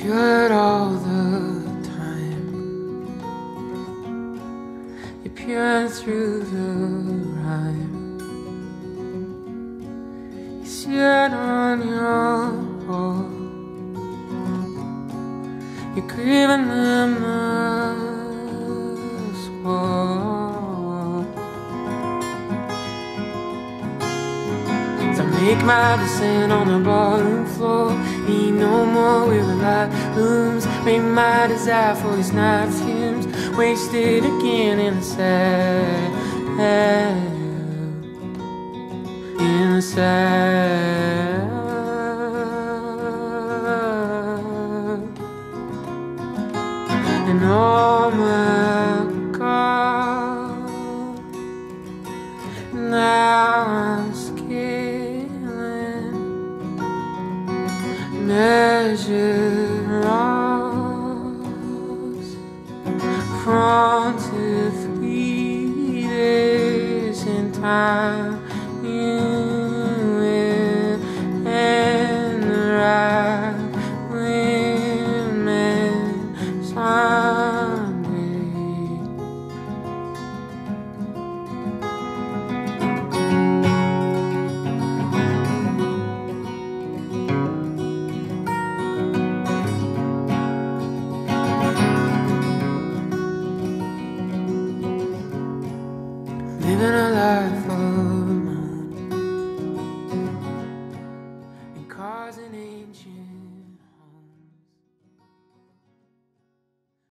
good all the time. You're pure through the rhyme. You sit on your wall. You're grieving them this wall. So make my descent on the ballroom floor. Be no more where the light looms. Make my desire for these night fumes wasted again in the sad, in the sad. And oh my God, now I'm scaling measured rocks, fronted leaders in time.